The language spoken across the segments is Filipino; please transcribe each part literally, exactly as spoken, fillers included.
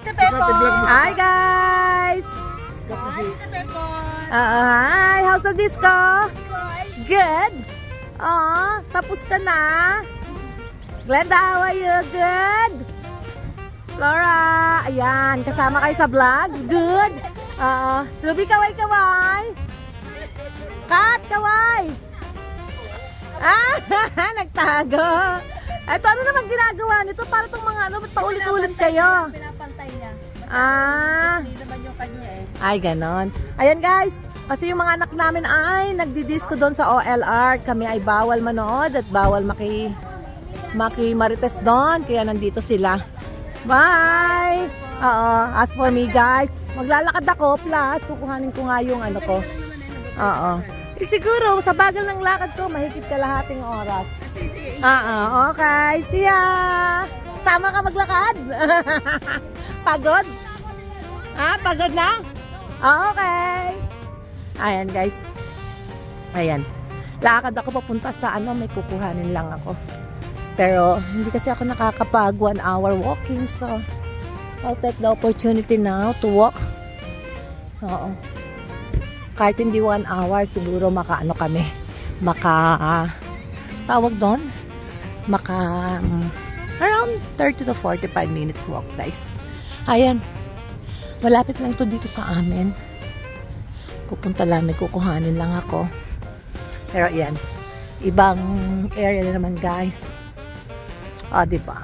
Hi guys! Hi, Uh, hi! How's the disco? Good? Oh, tapos ka na? Glenda, how are you? Good? Flora, ayan, kasama kayo sa vlog? Good? Oo. Ruby, kaway, kaway! Kat, kaway! Ah, nagtago! Ito, ano naman ginagawa nito? Para itong mga ano, ba't paulit-ulit kayo? Pinapantay niya. Ah. Hindi naman yung kanya eh. Ay, ganon. Ayan guys, kasi yung mga anak namin ay nagdidisco doon sa O L R. Kami ay bawal manood at bawal maki, maki marites doon. Kaya nandito sila. Bye! Oo, as for me guys, maglalakad ako plus kukuhanin ko nga yung ano ko. Oo. Eh, siguro, sa bagal ng lakad ko, mahigit kalahating oras. Oo, okay. See ya! Sama ka maglakad? Pagod? Ah, pagod na? Okay. Ayan guys. Ayan. Lakad ako papunta sa ano, may kukuhanin lang ako. Pero hindi kasi ako nakakapag one hour walking. So, I'll take the opportunity now to walk. Oo. Kahit hindi one hour, siguro maka ano kami. Maka, uh, tawag doon? Maka, um, around thirty to forty-five minutes walk guys. Ayan. Malapit lang to dito sa amin. Pupunta lang, may kukuhanin lang ako. Pero yan, ibang area na naman guys. O, ah, diba?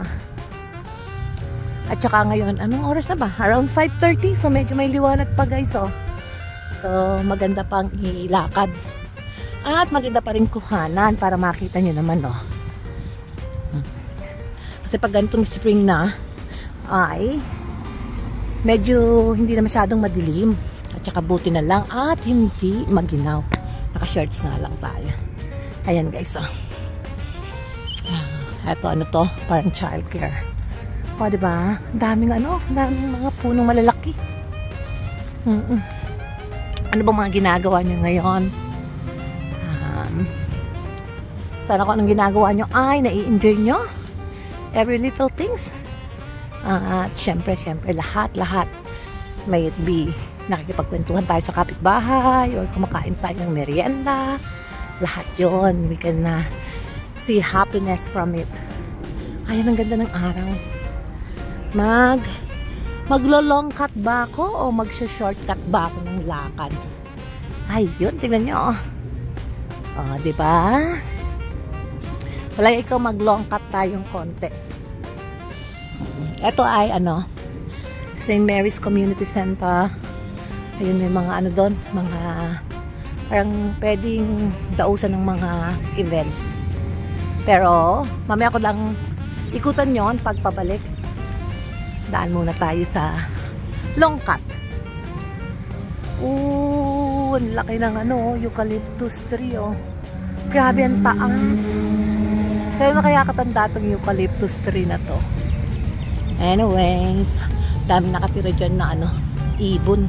At saka ngayon, anong oras na ba? Around five thirty. So, medyo may liwanag pa guys, oh. So, maganda pang ilakad. At maganda pa rin kuhanan para makita nyo naman, oh. Kasi pag ganitong spring na, ay medyo hindi na masyadong madilim. At saka buti na lang at hindi maginaw. Naka-shorts na lang tayo. Ayan guys, oh. Eto, ano to? Parang childcare. O, diba? Daming ano, daming mga punong malalaki. Mm-mm. Ano bang mga ginagawa nyo ngayon? Um, sana kung anong ginagawa nyo ay nai-enjoy nyo. Every little things. Uh, at syempre, syempre, lahat, lahat. May it be nakikipagkwentuhan tayo sa kapitbahay or kumakain tayo ng merienda. Lahat yon, we can uh, see happiness from it. Ayan, ang ganda ng araw. Mag maglo-long cut ba ako o mag-shortcut ba ako ng lakad? Ay, yun, tingnan nyo. O, oh, diba? Wala, ikaw mag-long cut tayong konti. Ito ay ano, Saint Mary's Community Center. Ayun, may mga ano doon, mga parang pwedeng dausan ng mga events. Pero mamaya ko lang ikutan yon pag pabalik. Daan muna tayo sa long cut. Ooh, ang laki ng ano, eucalyptus tree, oh. Grabe ang taas. Kaya na kaya katanda itong eucalyptus tree na to. Anyways, dami nakatira dyan na ano, ibon.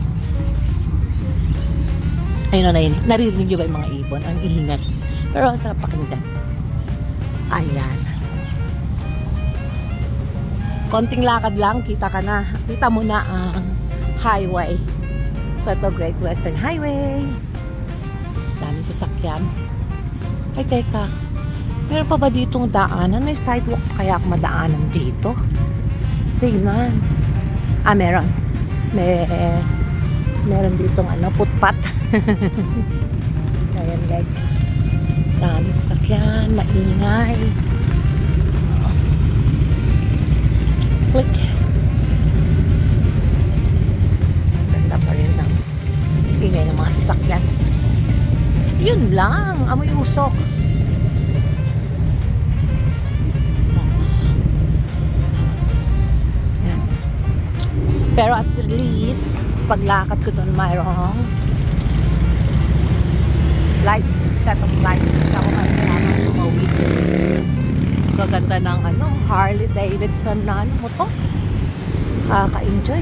Ayun na, naririnig nyo ba yung mga ibon? Ang ingay. Pero ang sarap pakinggan. Ayan. Konting lakad lang, kita ka na. Kita mo na ang highway. So, ito, Great Western Highway. Daming sasakyan. Ay, teka. Meron pa ba ditong daanan? May sidewalk pa kaya ako madaanan dito? Tingnan. Ah, meron. May, meron ditong ano, putpat. Ayan, guys. Daming sasakyan, maingay. Click. Ganda pa rin ng ingay ng mga sasakyan. Yun lang. Amoy usok. Yan. Pero at least, paglakad ko doon mayroong lights. Set of lights. Ako nga kailangan tumawid. Gaganda ng ano, Harley Davidson na ano mo to. Kaka-enjoy.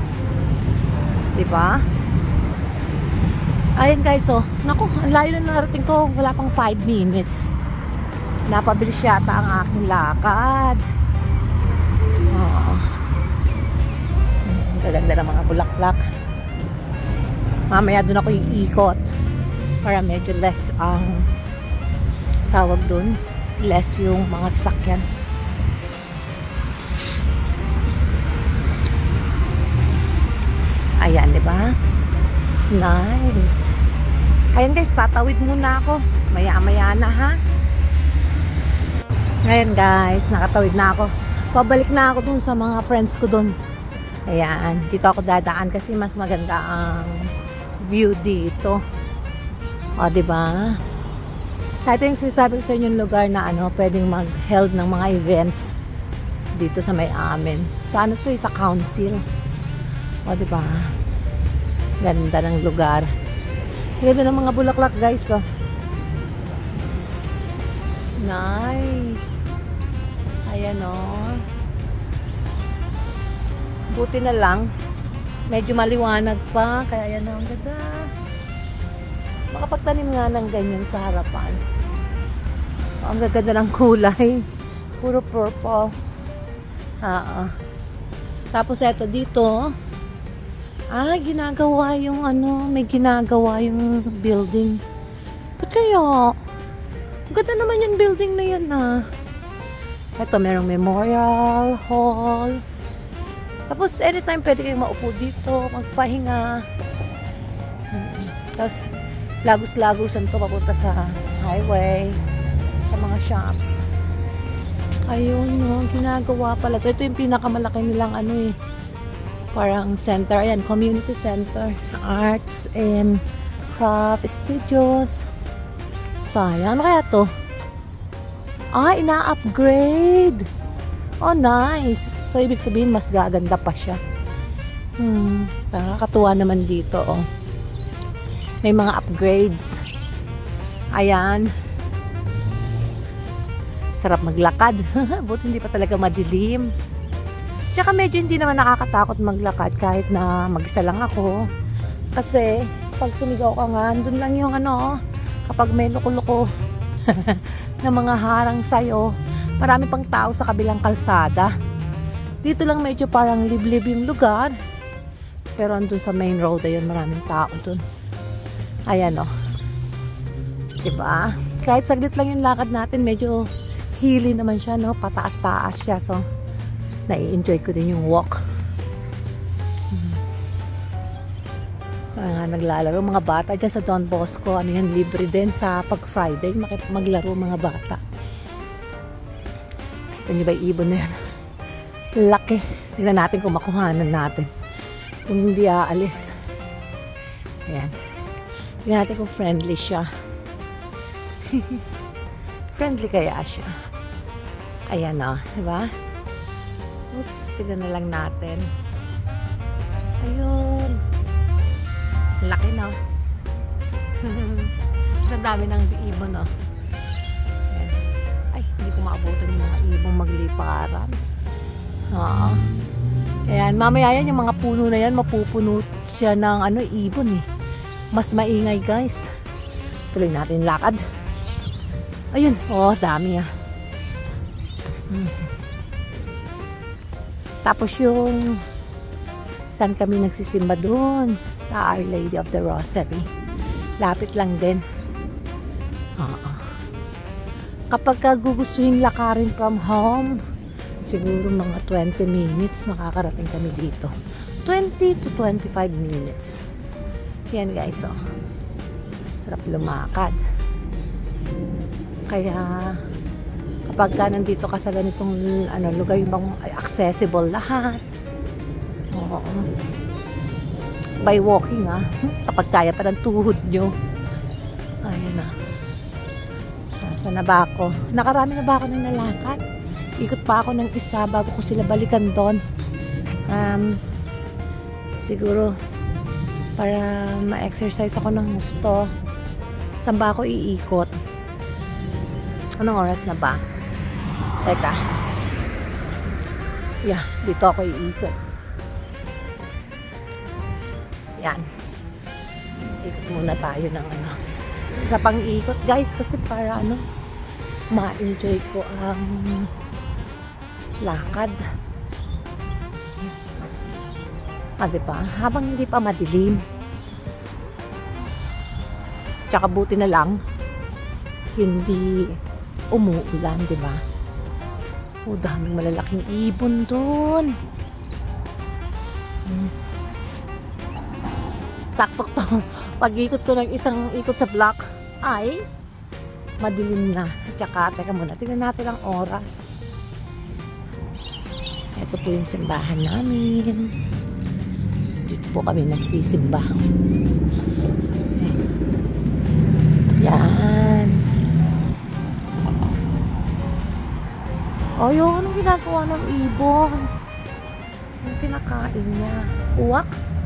Diba? Ayun guys, oh. Naku, ang layo na narating ko. Wala pang five minutes. Napabilis yata ang aking lakad. Oh. Gaganda ng mga bulaklak. Mamaya doon ako iikot para medyo less ang tawag doon, less yung mga sasakyan. Ayan, di ba? Nice. Ayan guys, tatawid muna ako. Maya-maya na ha. Ayan guys, nakatawid na ako. Pabalik na ako dun sa mga friends ko dun. Ayan, dito ako dadaan kasi mas maganda ang view dito. O, diba? Ito yung sinasabi ko sa inyo yung lugar na ano, pwedeng mag-held ng mga events dito sa may amin. Sa ano to, sa council. O, diba? Ganda ng lugar. Ganda ng mga bulaklak, guys. Oh. Nice. Ayan, oh. Buti na lang. Medyo maliwanag pa. Kaya yan, oh, ang ganda. Makapagtanim nga ng ganyan sa harapan. Oh, ang ganda ng kulay. Puro purple. Ah, tapos eto dito. Ah, ginagawa yung ano, may ginagawa yung building. Ba't kaya? Ganda naman yung building na yan ah. Ito, merong memorial hall. Tapos, anytime pwede kayong maupo dito, magpahinga. Hmm. Tapos, lagos-lagosan to papunta sa highway, sa mga shops. Ayun, no, ginagawa pala. Ito yung pinakamalaki nilang ano eh. Parang center. Ayan, community center. Arts and craft studios. Sayang. Ano kaya to? Ah, ina-upgrade. Oh, nice. So, ibig sabihin, mas gaganda pa siya. Hmm. Nakakatuwa naman dito, oh. May mga upgrades. Ayan. Sarap maglakad. Buti hindi pa talaga madilim. Tsaka medyo hindi naman nakakatakot maglakad kahit na mag-isa lang ako. Kasi, pag sumigaw ka nga, dun lang yung ano, kapag may loko-loko na mga harang sa'yo, marami pang tao sa kabilang kalsada. Dito lang medyo parang liblib yung lugar. Pero andun sa main road, ayun, maraming tao dun. Ayan, o. Oh. Diba? Kahit saglit lang yung lakad natin, medyo hilly naman siya, no? Pataas-taas siya, so nai-enjoy ko din yung walk. Hmm. Parang naglalaro mga bata dyan sa Don Bosco. Ano yan, libre din sa pag-Friday. Maglaro mga bata. Kita niyo ba yung ibon na yan? Laki. Tingnan natin kung makuhanan natin. Kung hindi aalis. Ayan. Tingnan natin kung friendly siya. Friendly kaya siya. Ayan o. Diba? Oops, tignan na lang natin. Ayun. Laki na. Ang dami ng ibon, no? Ayan. Ay, hindi ko maabutan yung mga ibon magliparan. Oo. Ayan, mamaya yan, yung mga puno na yan, mapupuno siya ng ano, ibon eh. Mas maingay, guys. Tuloy natin lakad. Ayun, oh, dami ah. Hmm. Tapos yung saan kami nagsisimba doon sa Our Lady of the Rosary. Lapit lang din. Oo. Kapag gugustuhin lakarin from home, siguro mga twenty minutes makakarating kami dito. twenty to twenty-five minutes. Yan guys, oh. Sarap lumakad. Kaya kapag ka nandito ka sa ganitong ano, lugar yung bang accessible lahat. Oo. By walking ah. Kapag kaya pa ng tuhod nyo. Ayan na. Saan na ba ako? Nakarami na ba ako ng nalakad? Ikot pa ako ng isa bago ko sila balikan doon. Um, siguro para ma-exercise ako ng gusto. Saan ba ako iikot? Anong oras na ba? Teka. Yeah, dito ako iikot. Yan. Ikot muna tayo ng ano. Isa pang ikot guys kasi para ano ma-enjoy ko ang lakad. Ah, diba? Habang hindi pa madilim. Tsaka buti na lang, hindi umuulan, diba? O, daming malalaking ibon doon. Hmm. Sakto to. Pag-ikot ko ng isang ikot sa block, ay, madilim na. Tsaka, teka muna, tingnan natin ang oras. Ito po yung simbahan namin. Dito po kami nagsisimba. Yan. O, yung anong ginagawa ng ibon? Yung kinakain niya. Uwak?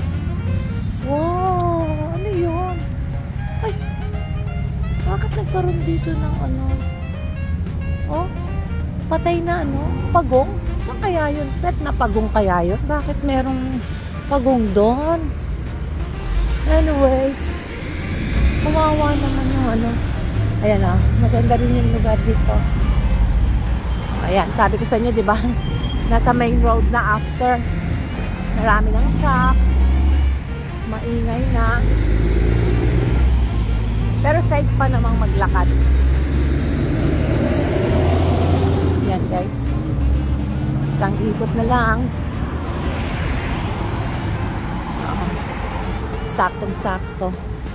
Wow! Ano yun? Ay! Bakit nagkaroon dito ng ano? Oh? Patay na ano? Pagong? Saan kaya yun? Pet na pagong kaya yun? Bakit merong pagong doon? Anyways, kawawa naman yung ano. Ayan ah, maganda rin yung lugar dito. Ayan, sabi ko sa inyo, di ba? Nasa main road na after. Marami ng truck. Maingay na. Pero safe pa namang maglakad. Yan guys. Isang ikot na lang. Uh, Saktong-sakto.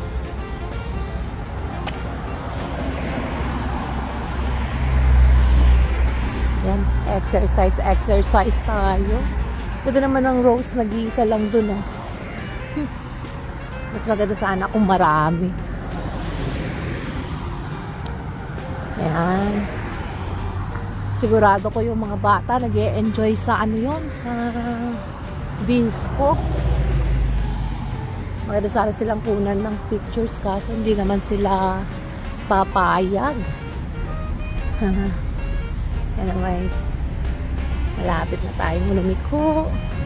Yan. Exercise, exercise tayo. Ito naman ang Rose, nag-iisa lang dun oh. Mas maganda sana kung marami. Ayan. Sigurado ko yung mga bata nag-e-enjoy sa ano yon, sa disco. Maganda sana silang kunan ng pictures kasi hindi naman sila papayag. Anyways, malapit na tayong lumiko.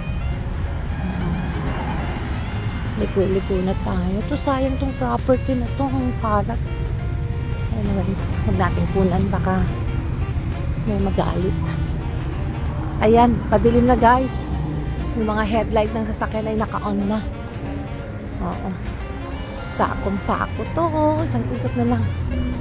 Liko-liko na tayo. Ito sayang tong property na to, ang kalat. Anyways, huwag natin kunan, baka may magalit. Ayan, padilim na guys. Yung mga headlight ng sasakyan ay naka-on na. Oo. Saktong-sakto to. Isang ikot na lang.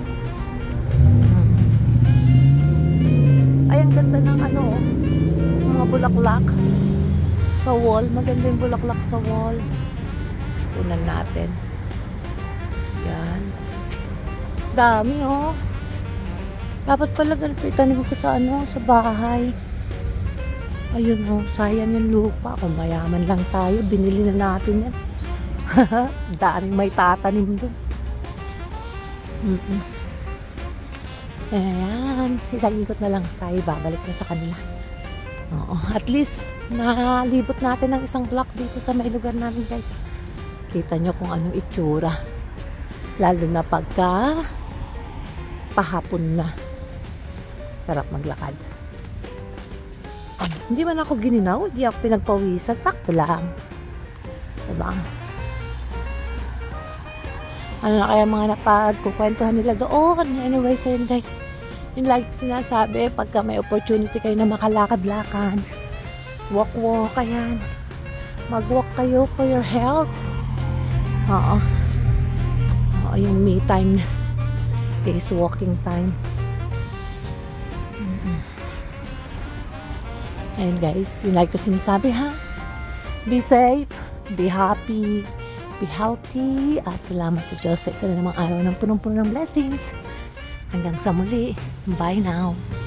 Ay, ang ganda ng ano, mga bulaklak sa wall. Maganda yung bulaklak sa wall. Tunan natin. Yan. Dami oh. Dapat pala galipitan ko sa ano, sa bahay. Ayun oh, sayang yung lupa. Kung mayaman lang tayo, binili na natin yan. Daming may tatanim doon. Mm -mm. Ayan. Isang ikot na lang tayo, babalik na sa kanila. Oo, at least nalibot natin ng isang block dito sa may lugar namin guys. Kita nyo kung anong itsura. Lalo na pagka pahapon na. Sarap maglakad. Um, hindi man ako gininaw, hindi ako pinagpawisan. Sakto lang. Diba? Ano na kaya mga napagkukwentuhan nila doon? Anyways, ayun guys. Yung like sinasabi, pagka may opportunity kayo na makalakad-lakad, walk-walk, ayan. Mag-walk kayo for your health. Oo. Oo, yung me time is walking time. Mm -mm. Ayan guys, yun like ko sinasabi ha. Be safe, be happy, be healthy, at salamat sa Diyos sa isa na namang araw ng punong-puno ng blessings. Hanggang sa muli. Bye now.